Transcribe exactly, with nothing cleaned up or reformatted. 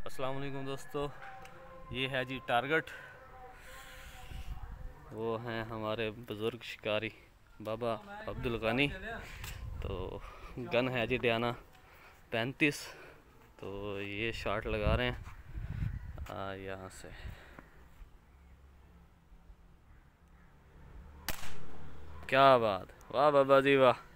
अस्सलाम वालेकुम दोस्तों, ये है जी टारगेट। वो हैं हमारे बुज़ुर्ग शिकारी बाबा अब्दुल गनी। तो गन है जी डियाना पैंतीस। तो ये शॉट लगा रहे हैं यहाँ से। क्या बात, वाह बाबा जी वाह।